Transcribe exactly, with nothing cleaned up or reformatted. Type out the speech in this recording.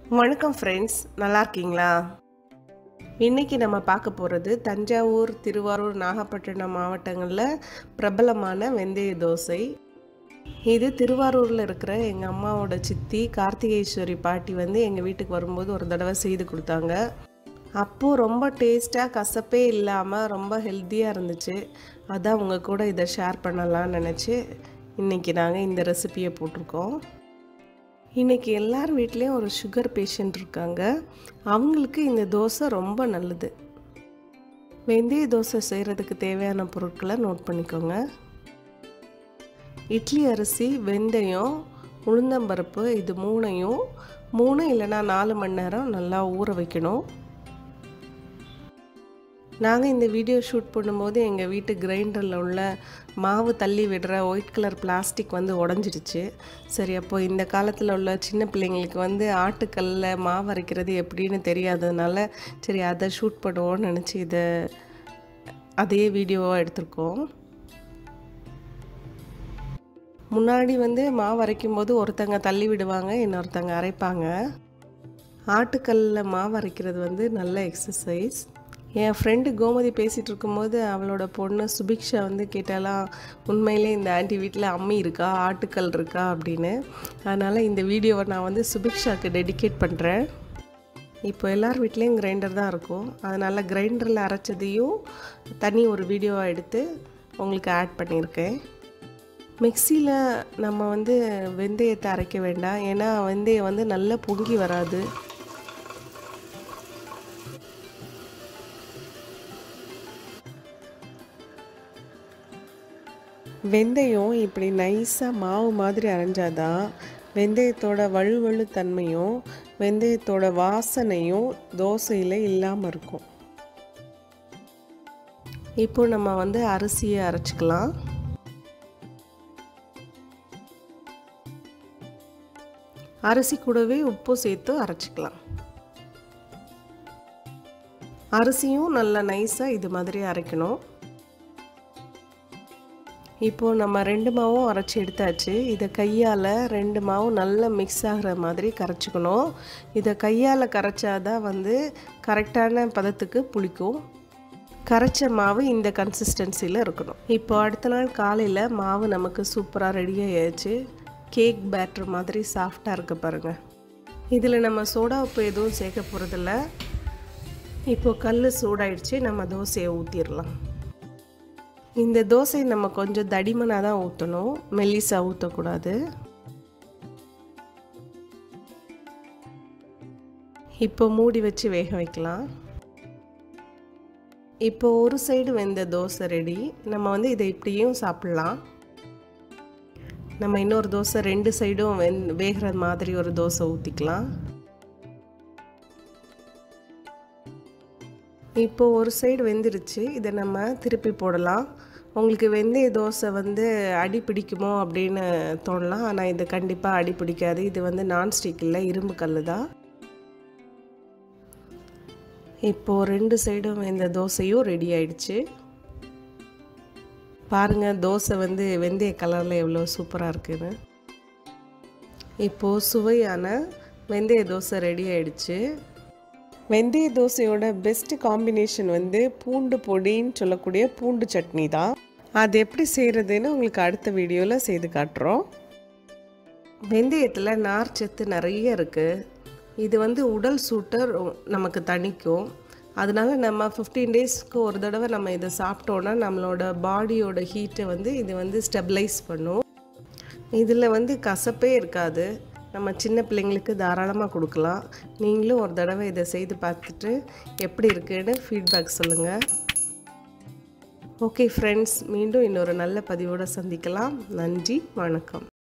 வணக்கம் ஃப்ரெண்ட்ஸ், நல்லா இருக்கீங்களா? இன்றைக்கி நம்ம பார்க்க போகிறது தஞ்சாவூர், திருவாரூர், நாகப்பட்டினம் மாவட்டங்களில் பிரபலமான வெந்தய தோசை. இது திருவாரூரில் இருக்கிற எங்கள் அம்மாவோட சித்தி கார்த்திகேஸ்வரி பாட்டி வந்து எங்கள் வீட்டுக்கு வரும்போது ஒரு தடவை செய்து கொடுத்தாங்க. அப்போது ரொம்ப டேஸ்ட்டாக, கசப்பே இல்லாமல் ரொம்ப ஹெல்த்தியாக இருந்துச்சு. அதான் உங்கள் கூட இதை ஷேர் பண்ணலான்னு நினச்சி இன்றைக்கி நாங்கள் இந்த ரெசிபியை போட்டிருக்கோம். இன்றைக்கி எல்லார் வீட்லேயும் ஒரு சுகர் பேஷண்ட் இருக்காங்க. அவங்களுக்கு இந்த தோசை ரொம்ப நல்லது. வெந்தய தோசை செய்கிறதுக்கு தேவையான பொருட்களை நோட் பண்ணிக்கோங்க. இட்லி அரிசி, வெந்தயம், உளுந்தம்பருப்பு, இது மூணையும் மூணு இல்லைனா நாலு மணி நேரம் நல்லா ஊற வைக்கணும். நாங்கள் இந்த வீடியோ ஷூட் பண்ணும்போது எங்கள் வீட்டு கிரைண்டரில் உள்ள மாவு தள்ளி விடுற ஒயிட் கலர் பிளாஸ்டிக் வந்து உடஞ்சிடுச்சு. சரி, அப்போது இந்த காலத்தில் உள்ள சின்ன பிள்ளைங்களுக்கு வந்து ஆட்டுக்கல்லில் மாவு அரைக்கிறது எப்படின்னு தெரியாததுனால சரி அதை ஷூட் பண்ணுவோன்னு நினச்சி இதை அதே வீடியோவாக எடுத்திருக்கோம். முன்னாடி வந்து மாவு அரைக்கும் போது ஒருத்தங்க தள்ளி விடுவாங்க, இன்னொருத்தங்க அரைப்பாங்க. ஆட்டுக்கல்லில் மாவு அரைக்கிறது வந்து நல்ல எக்ஸசைஸ். என் ஃப்ரெண்டு கோமதி பேசிகிட்டு இருக்கும்போது அவளோட பொண்ணு சுபிக்ஷா வந்து கேட்டாலாம், உண்மையிலே இந்த ஆண்டி வீட்டில் அம்மி இருக்கா, ஆட்டுக்கல் இருக்கா அப்படின்னு. அதனால் இந்த வீடியோவை நான் வந்து சுபிக்ஷாவுக்கு டெடிகேட் பண்ணுறேன். இப்போ எல்லார் வீட்லேயும் கிரைண்டர் தான் இருக்கும். அதனால் கிரைண்டரில் அரைச்சதையும் தனி ஒரு வீடியோவாக எடுத்து உங்களுக்கு ஆட் பண்ணியிருக்கேன். மிக்சியில் நம்ம வந்து வெந்தயத்தை அரைக்க வேண்டாம், ஏன்னா வெந்தயம் வந்து நல்லா பொங்கி வராது. வெந்தயம் இப்படி நைஸாக மாவு மாதிரி அரைஞ்சாதான் வெந்தயத்தோட வழுவழு தன்மையும் வெந்தயத்தோட வாசனையும் தோசையில் இல்லாமல் இருக்கும். இப்போ நம்ம வந்து அரிசியை அரைச்சிக்கலாம். அரிசி கூடவே உப்பு சேர்த்து அரைச்சிக்கலாம். அரிசியும் நல்லா நைஸாக இது மாதிரி அரைக்கணும். இப்போது நம்ம ரெண்டு மாவும் அரைச்சி எடுத்தாச்சு. இதை கையால் ரெண்டு மாவும் நல்லா மிக்ஸ் ஆகிற மாதிரி கரைச்சிக்கணும். இதை கையால் கரைச்சாதான் வந்து கரெக்டான பதத்துக்கு புளிக்கும். கரைச்ச மாவு இந்த கன்சிஸ்டன்சியில் இருக்கணும். இப்போ அடுத்த நாள் காலையில் மாவு நமக்கு சூப்பராக ரெடியாகிடுச்சு. கேக் பேட்டர் மாதிரி சாஃப்டாக இருக்க பாருங்கள். இதில் நம்ம சோடா உப்பு எதுவும் சேர்க்க போகிறதில்ல. இப்போது கல் சூடாயிடுச்சு, நம்ம தோசையை ஊற்றிடலாம். இந்த தோசை நம்ம கொஞ்சம் தடிமனாக தான் ஊற்றணும், மெல்லிசாக ஊற்றக்கூடாது. இப்போ மூடி வச்சு வேக வைக்கலாம். இப்போ ஒரு சைடு வெந்த தோசை ரெடி. நம்ம வந்து இதை இப்படியும் சாப்பிட்லாம். நம்ம இன்னொரு தோசை ரெண்டு சைடும் வெந் வேகிற மாதிரி ஒரு தோசை ஊற்றிக்கலாம். இப்போ ஒரு சைடு வெந்துருச்சு, இதை நம்ம திருப்பி போடலாம். உங்களுக்கு வெந்தய தோசை வந்து அடி பிடிக்குமோ அப்படின்னு தோணலாம், ஆனால் இது கண்டிப்பாக அடி பிடிக்காது. இது வந்து நான்ஸ்டிக் இல்லை, இரும்பு கல் தான். இப்போது ரெண்டு சைடும் வெந்த தோசையும் ரெடி ஆயிடுச்சு. பாருங்கள், தோசை வந்து வெந்தய கலரில் எவ்வளோ சூப்பராக இருக்குன்னு. இப்போது சுவையான வெந்தய தோசை ரெடி ஆயிடுச்சு. வெந்தய தோசையோட பெஸ்ட் காம்பினேஷன் வந்து பூண்டு பொடின்னு சொல்லக்கூடிய பூண்டு சட்னி தான். அது எப்படி செய்கிறதுன்னு உங்களுக்கு அடுத்த வீடியோவில் செய்து காட்டுறோம். வெந்தயத்தில் நார்ச்சத்து நிறைய இருக்குது. இது வந்து உடல் சூட்டை நமக்கு தணிக்கும். அதனால நம்ம ஃபிஃப்டீன் டேஸ்க்கு ஒரு தடவை நம்ம இதை சாப்பிட்டோன்னா நம்மளோட பாடியோட ஹீட்டை வந்து இது வந்து ஸ்டெபிளைஸ் பண்ணும். இதில் வந்து கசப்பே இருக்காது. நம்ம சின்ன பிள்ளைங்களுக்கு தாராளமாக கொடுக்கலாம். நீங்களும் ஒரு தடவை இதை செய்து பார்த்துட்டு எப்படி இருக்குன்னு ஃபீட்பேக் சொல்லுங்கள். ஓகே ஃப்ரெண்ட்ஸ், மீண்டும் இன்னொரு நல்ல பதிவோடு சந்திக்கலாம். நன்றி, வணக்கம்.